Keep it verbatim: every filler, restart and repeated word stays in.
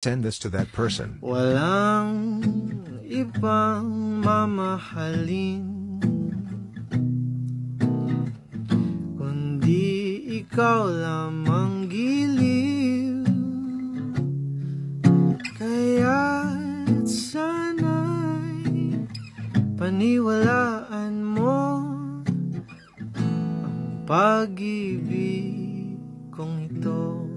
Send this to that person. Walang ibang mamahalin kundi ikaw lamang giliw. Kaya't sana'y paniwalaan mo ang pag-ibig kong ito.